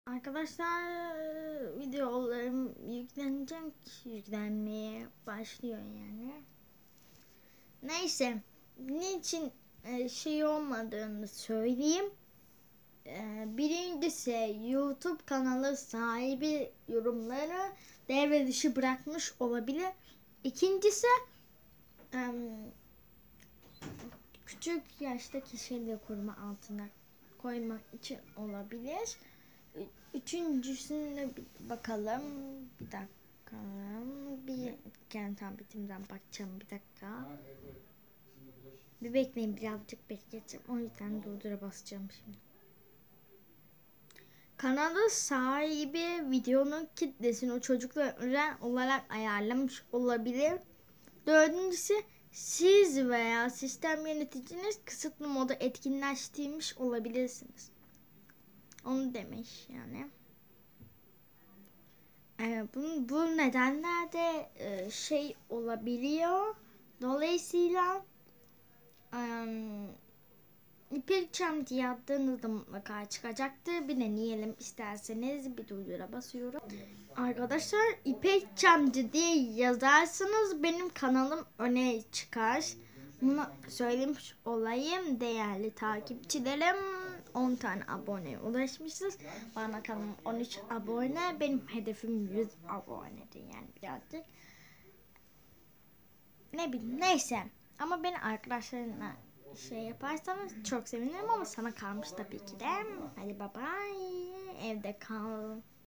Arkadaşlar videolarım yüklenmeye başlıyor yani. Neyse, niçin şey olmadığını söyleyeyim. Birincisi, YouTube kanalı sahibi yorumları devre dışı bırakmış olabilir. İkincisi, küçük yaşta kişileri koruma altına koymak için olabilir. Üçüncüsüne bakalım. Bir dakika. Bir kendi tabletimden bakacağım. Bir dakika. Bir bekleyin, birazcık bekleyeceğim. O yüzden durdura basacağım şimdi. Kanalı sahibi videonun kitlesini o çocuklar özel olarak ayarlamış olabilir. Dördüncüsü, siz veya sistem yöneticiniz kısıtlı modu etkinleştirmiş olabilirsiniz. Onu demiş yani. Bu nedenler şey olabiliyor. Dolayısıyla İpek Çam diye yazdığınızda mutlaka çıkacaktır. Bir deneyelim isterseniz. Bir duyura basıyorum. Arkadaşlar, İpek Çamcı diye yazarsanız benim kanalım öne çıkar. Bunu söylemiş olayım değerli takipçilerim. 10 tane aboneye ulaşmışız. Bana kanalım 13 abone. Benim hedefim 100 abonedir yani birazcık. Ne bileyim, neyse. Ama beni arkadaşlarına şey yaparsanız çok sevinirim ama sana kalmış tabii ki de. Hadi bye bye. Evde kal.